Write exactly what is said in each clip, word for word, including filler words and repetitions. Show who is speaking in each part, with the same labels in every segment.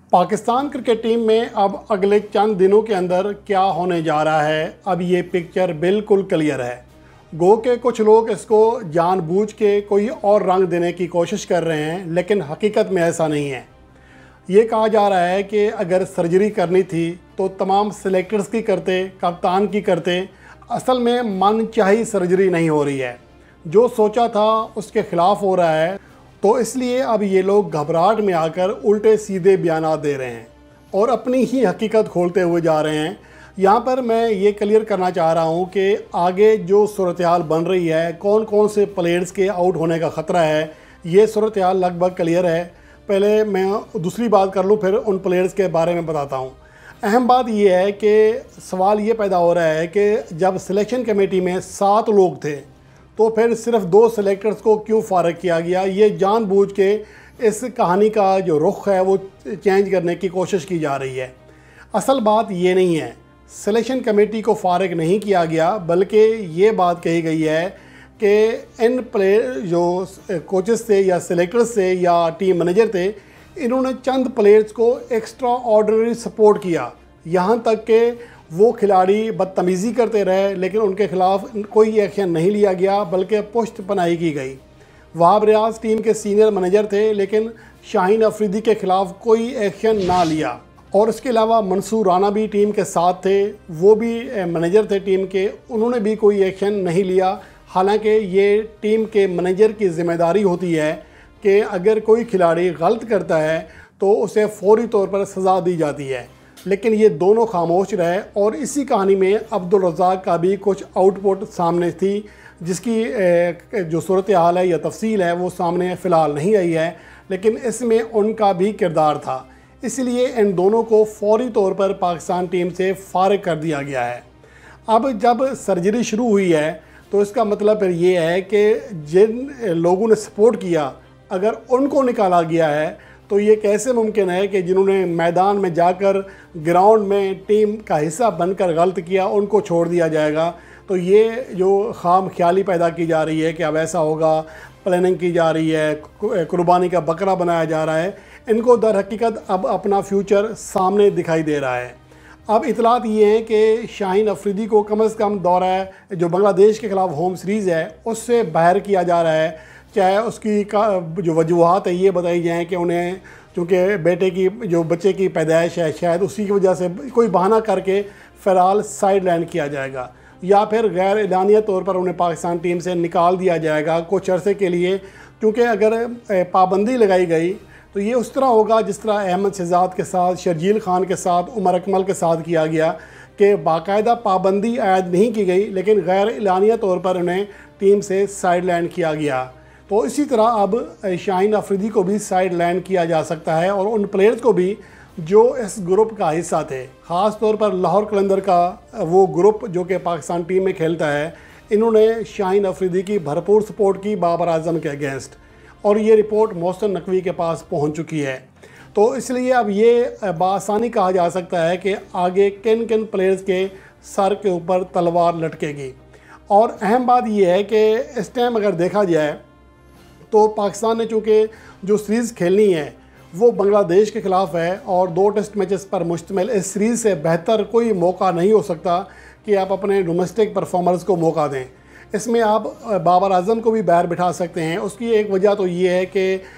Speaker 1: Pakistan cricket team में अब अगले चंद दिनों के अंदर क्या होने जा रहा है, अब ये पिक्चर बिल्कुल क्लियर है। गो के कुछ लोग इसको जानबूझ के कोई और रंग देने की कोशिश कर रहे हैं, लेकिन हकीकत में ऐसा नहीं है। ये कहा जा रहा है कि अगर सर्जरी करनी थी तो तमाम सेलेक्टर्स की करते, कप्तान की करते। असल में मनचाही सर्जरी नहीं हो रही है, जो सोचा था उसके ख़िलाफ़ हो रहा है। तो इसलिए अब ये लोग घबराहट में आकर उल्टे सीधे बयानात दे रहे हैं और अपनी ही हकीकत खोलते हुए जा रहे हैं। यहाँ पर मैं ये क्लियर करना चाह रहा हूँ कि आगे जो सूरत हाल बन रही है, कौन कौन से प्लेयर्स के आउट होने का ख़तरा है, ये सूरत हाल लगभग क्लियर है। पहले मैं दूसरी बात कर लूँ, फिर उन प्लेयर्स के बारे में बताता हूँ। अहम बात यह है कि सवाल ये पैदा हो रहा है कि जब सिलेक्शन कमेटी में सात लोग थे तो फिर सिर्फ दो सेलेक्टर्स को क्यों फारग किया गया। ये जानबूझ के इस कहानी का जो रुख है वो चेंज करने की कोशिश की जा रही है। असल बात ये नहीं है, सिलेक्शन कमेटी को फारग नहीं किया गया, बल्कि ये बात कही गई है कि इन प्लेयर जो कोचेस थे या सेलेक्टर्स थे या टीम मैनेजर थे, इन्होंने चंद प्लेयर्स को एक्स्ट्रा ऑर्डिनरी सपोर्ट किया। यहाँ तक कि वो खिलाड़ी बदतमीज़ी करते रहे, लेकिन उनके ख़िलाफ़ कोई एक्शन नहीं लिया गया, बल्कि पुश्त पनाही की गई। वहाब रियाज टीम के सीनियर मैनेजर थे, लेकिन शाहीन अफरीदी के ख़िलाफ़ कोई एक्शन ना लिया। और इसके अलावा मंसूर राना भी टीम के साथ थे, वो भी मैनेजर थे टीम के, उन्होंने भी कोई एक्शन नहीं लिया। हालांकि ये टीम के मैनेजर की ज़िम्मेदारी होती है कि अगर कोई खिलाड़ी गलत करता है तो उसे फौरी तौर पर सज़ा दी जाती है, लेकिन ये दोनों खामोश रहे। और इसी कहानी में अब्दुल रज़ाक का भी कुछ आउटपुट सामने थी, जिसकी जो सूरत हाल है या तफसील है वो सामने फ़िलहाल नहीं आई है, लेकिन इसमें उनका भी किरदार था। इसलिए इन दोनों को फौरी तौर पर पाकिस्तान टीम से फारिग कर दिया गया है। अब जब सर्जरी शुरू हुई है तो इसका मतलब फिर ये है कि जिन लोगों ने सपोर्ट किया, अगर उनको निकाला गया है तो ये कैसे मुमकिन है कि जिन्होंने मैदान में जाकर ग्राउंड में टीम का हिस्सा बनकर गलत किया उनको छोड़ दिया जाएगा। तो ये जो खाम ख्याली पैदा की जा रही है कि अब ऐसा होगा, प्लानिंग की जा रही है, कुर्बानी का बकरा बनाया जा रहा है, इनको दर हकीकत अब अपना फ्यूचर सामने दिखाई दे रहा है। अब इतलात ये हैं कि शाहीन अफरीदी को कम अज़ कम दौरा जो बांग्लादेश के ख़िलाफ़ होम सीरीज़ है उससे बाहर किया जा रहा है। चाहे उसकी का जो वजूहात है ये बताई जाएँ कि उन्हें चूँकि बेटे की जो बच्चे की पैदाइश है, शायद उसी की वजह से कोई बहाना करके फ़िलहाल साइड लाइन किया जाएगा, या फिर गैर एलानिया तौर पर उन्हें पाकिस्तान टीम से निकाल दिया जाएगा कुछ अरसे के लिए। क्योंकि अगर पाबंदी लगाई गई तो ये उस तरह होगा जिस तरह अहमद शहजाद के साथ, शर्जील खान के साथ, उमर अकमल के साथ किया गया कि बाकायदा पाबंदी आयद नहीं की गई, लेकिन गैर एलानिया तौर पर उन्हें टीम से साइड लाइन किया गया। तो इसी तरह अब शाहीन अफरीदी को भी साइड लाइन किया जा सकता है, और उन प्लेयर्स को भी जो इस ग्रुप का हिस्सा थे, ख़ास तौर पर लाहौर कलंदर का वो ग्रुप जो कि पाकिस्तान टीम में खेलता है, इन्होंने शाहीन अफरीदी की भरपूर सपोर्ट की बाबर आजम के अगेंस्ट, और ये रिपोर्ट मोहसिन नकवी के पास पहुंच चुकी है। तो इसलिए अब ये बासानी कहा जा सकता है कि आगे किन किन प्लेयर्स के सर के ऊपर तलवार लटकेगी। और अहम बात यह है कि इस टाइम अगर देखा जाए तो पाकिस्तान ने चूँकि जो सीरीज़ खेलनी है वो बांग्लादेश के ख़िलाफ़ है, और दो टेस्ट मैचेस पर मुश्तमिल इस सीरीज़ से बेहतर कोई मौका नहीं हो सकता कि आप अपने डोमेस्टिक परफॉर्मर्स को मौका दें। इसमें आप बाबर आजम को भी बाहर बिठा सकते हैं। उसकी एक वजह तो ये है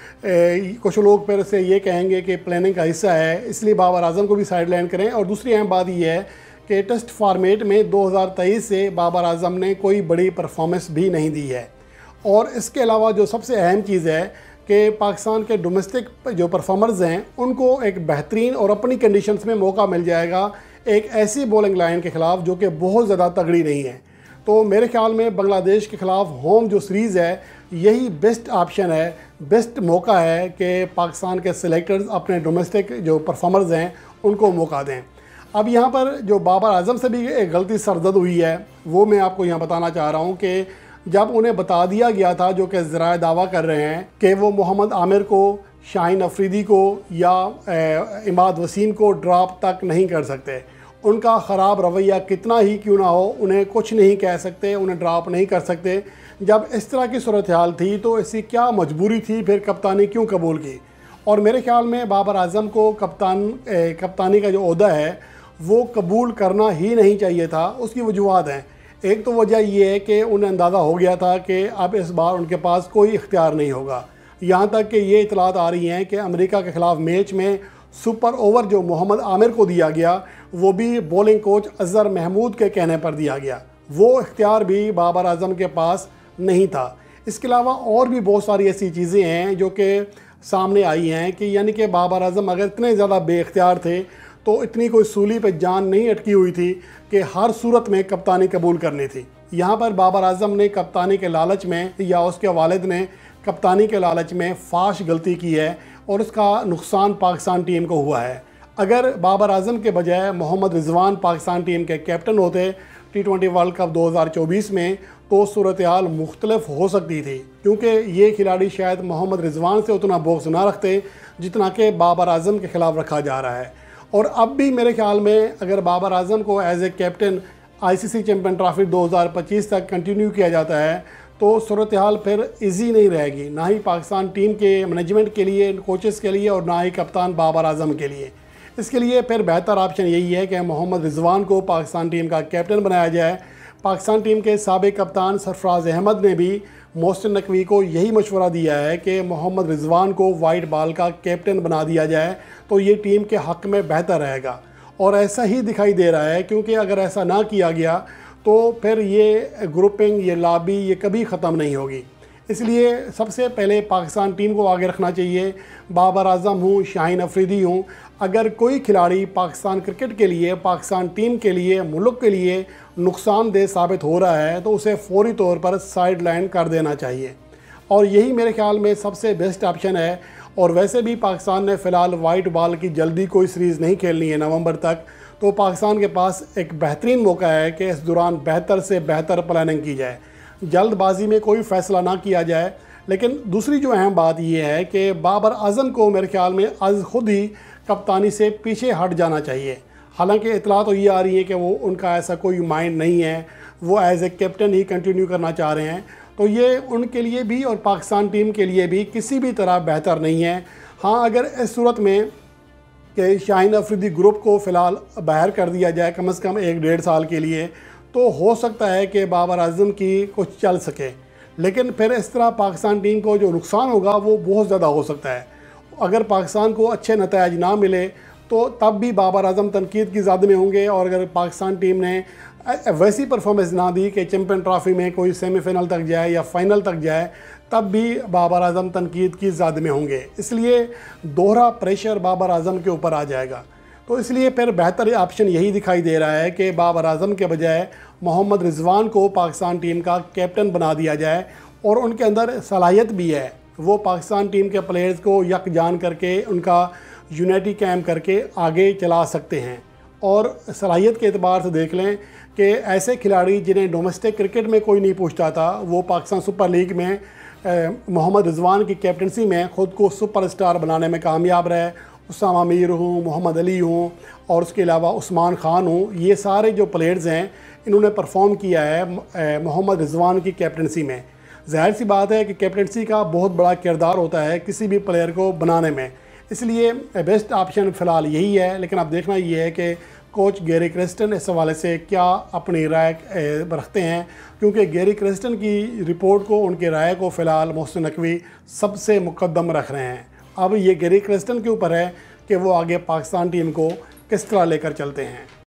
Speaker 1: कि कुछ लोग फिर से ये कहेंगे कि प्लानिंग का हिस्सा है, इसलिए बाबर आजम को भी साइड लाइन करें। और दूसरी अहम बात ये है कि टेस्ट फॉर्मेट में दो हज़ार तेईस से बाबर आजम ने कोई बड़ी परफॉर्मेंस भी नहीं दी है। और इसके अलावा जो सबसे अहम चीज़ है कि पाकिस्तान के डोमेस्टिक जो परफॉर्मर्स हैं उनको एक बेहतरीन और अपनी कंडीशंस में मौका मिल जाएगा एक ऐसी बॉलिंग लाइन के ख़िलाफ़ जो कि बहुत ज़्यादा तगड़ी नहीं है। तो मेरे ख्याल में बांग्लादेश के ख़िलाफ़ होम जो सीरीज़ है यही बेस्ट ऑप्शन है, बेस्ट मौका है कि पाकिस्तान के सिलेक्टर्स अपने डोमेस्टिक जो परफॉर्मर्स हैं उनको मौका दें। अब यहाँ पर जो बाबर आजम से भी एक गलती सरजद हुई है वो मैं आपको यहाँ बताना चाह रहा हूँ कि जब उन्हें बता दिया गया था, जो कि ज़राए दावा कर रहे हैं कि वो मोहम्मद आमिर को, शाहीन अफरीदी को या इमाद वसीम को ड्रॉप तक नहीं कर सकते, उनका ख़राब रवैया कितना ही क्यों ना हो, उन्हें कुछ नहीं कह सकते, उन्हें ड्रॉप नहीं कर सकते। जब इस तरह की सूरत हाल थी तो ऐसी क्या मजबूरी थी फिर कप्तानी क्यों कबूल की। और मेरे ख्याल में बाबर आजम को कप्तान ए, कप्तानी का जो ओहदा है वो कबूल करना ही नहीं चाहिए था। उसकी वजूहत हैं। एक तो वजह ये है कि उन्हें अंदाज़ा हो गया था कि अब इस बार उनके पास कोई इख्तियार नहीं होगा। यहाँ तक कि ये इतलात आ रही हैं कि अमेरिका के ख़िलाफ़ मैच में सुपर ओवर जो मोहम्मद आमिर को दिया गया वो भी बॉलिंग कोच अज़हर महमूद के कहने पर दिया गया। वो इख्तियार भी बाबर आजम के पास नहीं था। इसके अलावा और भी बहुत सारी ऐसी चीज़ें हैं जो कि सामने आई हैं कि यानी कि बाबर आजम अगर इतने ज़्यादा बेख्तियार थे तो इतनी कोई सूली पे जान नहीं अटकी हुई थी कि हर सूरत में कप्तानी कबूल करनी थी। यहाँ पर बाबर आजम ने कप्तानी के लालच में या उसके वालिद ने कप्तानी के लालच में फाश गलती की है और उसका नुकसान पाकिस्तान टीम को हुआ है। अगर बाबर आजम के बजाय मोहम्मद रिजवान पाकिस्तान टीम के कैप्टन होते टी ट्वेंटी वर्ल्ड कप दो हज़ार चौबीस में तो सूरत हाल मुख्तलिफ हो सकती थी, क्योंकि ये खिलाड़ी शायद मोहम्मद रिजवान से उतना बोक्स ना रखते जितना कि बाबर आजम के ख़िलाफ़ रखा जा रहा है। और अब भी मेरे ख्याल में अगर बाबर आजम को as a captain ICC champion trophy दो हज़ार पच्चीस तक कंटिन्यू किया जाता है तो सूरत हाल फिर इजी नहीं रहेगी, ना ही पाकिस्तान टीम के मैनेजमेंट के लिए, कोचेस के लिए और ना ही कप्तान बाबर आजम के लिए। इसके लिए फिर बेहतर ऑप्शन यही है कि मोहम्मद रिजवान को पाकिस्तान टीम का कैप्टन बनाया जाए। पाकिस्तान टीम के साबिक कप्तान सरफराज अहमद ने भी मोहसिन नकवी को यही मशवरा दिया है कि मोहम्मद रिजवान को वाइट बॉल का कैप्टन बना दिया जाए तो ये टीम के हक़ में बेहतर रहेगा। और ऐसा ही दिखाई दे रहा है, क्योंकि अगर ऐसा ना किया गया तो फिर ये ग्रुपिंग, ये लॉबी, ये कभी ख़त्म नहीं होगी। इसलिए सबसे पहले पाकिस्तान टीम को आगे रखना चाहिए। बाबर आजम हूँ, शाहीन अफरीदी हूँ, अगर कोई खिलाड़ी पाकिस्तान क्रिकेट के लिए, पाकिस्तान टीम के लिए, मुल्क के लिए नुकसानदेह साबित हो रहा है तो उसे फौरी तौर पर साइड लाइन कर देना चाहिए। और यही मेरे ख्याल में सबसे बेस्ट ऑप्शन है। और वैसे भी पाकिस्तान ने फ़िलहाल वाइट बॉल की जल्दी कोई सीरीज़ नहीं खेलनी है नवंबर तक, तो पाकिस्तान के पास एक बेहतरीन मौका है कि इस दौरान बेहतर से बेहतर प्लानिंग की जाए, जल्दबाजी में कोई फ़ैसला ना किया जाए। लेकिन दूसरी जो अहम बात यह है कि बाबर आजम को मेरे ख्याल में आज ख़ुद ही कप्तानी से पीछे हट जाना चाहिए। हालांकि इतला तो ये आ रही है कि वो उनका ऐसा कोई माइंड नहीं है, वो एज ए कैप्टन ही कंटिन्यू करना चाह रहे हैं, तो ये उनके लिए भी और पाकिस्तान टीम के लिए भी किसी भी तरह बेहतर नहीं है। हाँ, अगर इस सूरत में कि शाहीन अफरीदी ग्रुप को फ़िलहाल बाहर कर दिया जाए कम से कम एक डेढ़ साल के लिए, तो हो सकता है कि बाबर आजम की कुछ चल सके। लेकिन फिर इस तरह पाकिस्तान टीम को जो नुकसान होगा वो बहुत ज़्यादा हो सकता है। अगर पाकिस्तान को अच्छे नतायज ना मिले तो तब भी बाबर आजम तनकीद की ज़द में होंगे, और अगर पाकिस्तान टीम ने वैसी परफॉर्मेंस ना दी कि चैम्पियन ट्रॉफी में कोई सेमीफाइनल तक जाए या फाइनल तक जाए, तब भी बाबर आजम तनकीद की ज़द में होंगे। इसलिए दोहरा प्रेशर बाबर आजम के ऊपर आ जाएगा। तो इसलिए फिर बेहतर ऑप्शन यही दिखाई दे रहा है कि बाबर आजम के बजाय मोहम्मद रिजवान को पाकिस्तान टीम का कैप्टन बना दिया जाए। और उनके अंदर सलाहियत भी है, वो पाकिस्तान टीम के प्लेयर्स को यकजान करके, उनका यूनिटी कैम्प करके आगे चला सकते हैं। और सलाहियत के एतबार से देख लें कि ऐसे खिलाड़ी जिन्हें डोमेस्टिक क्रिकेट में कोई नहीं पूछता था, वो पाकिस्तान सुपर लीग में मोहम्मद रिजवान की कैप्टनसी में ख़ुद को सुपरस्टार बनाने में कामयाब रहे। उसामा मीर हूँ, मोहम्मद अली हूँ और उसके अलावा उस्मान ख़ान हूँ, ये सारे जो प्लेयर्स हैं इन्होंने परफॉर्म किया है मोहम्मद रिजवान की कैप्टनसी में। ज़ाहिर सी बात है कि कैप्टनसी का बहुत बड़ा किरदार होता है किसी भी प्लेयर को बनाने में, इसलिए बेस्ट ऑप्शन फ़िलहाल यही है। लेकिन अब देखना ये है कि कोच गैरी क्रिस्टन इस हवाले से क्या अपनी राय रखते हैं, क्योंकि गैरी क्रिस्टन की रिपोर्ट को, उनकी राय को फ़िलहाल मोहसिन नकवी सबसे मुकद्दम रख रहे हैं। अब ये गैरी क्रिस्टन के ऊपर है कि वो आगे पाकिस्तान टीम को किस तरह लेकर चलते हैं।